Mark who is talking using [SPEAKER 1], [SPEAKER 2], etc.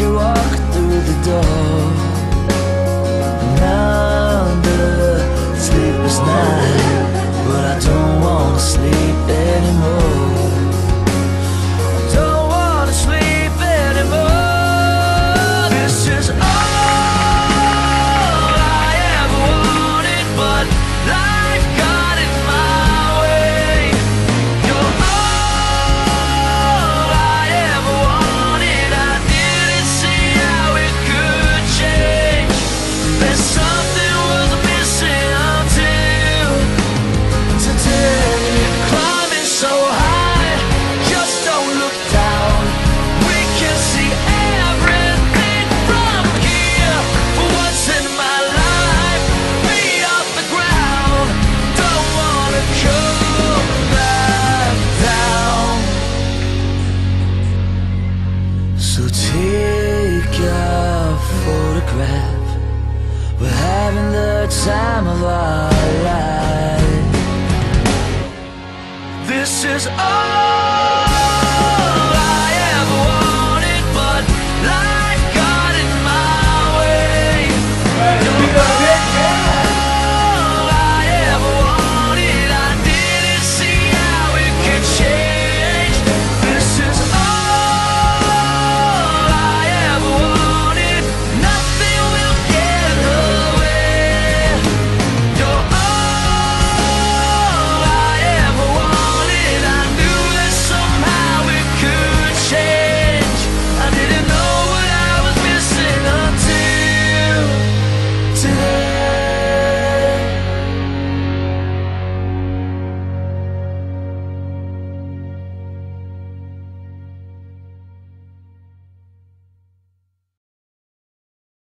[SPEAKER 1] you walk through the door. Another sleepless night, but I don't wanna sleep anymore. I don't wanna sleep anymore. This is all I ever wanted, but life got in my way. You're all I ever wanted. I didn't see how it could change. There's something was missing until today. Climbing so high, just don't look down. We can see everything from here. For once in my life, feet off the ground. Don't wanna come back down. So take a photograph. We're having the time of our life. This is all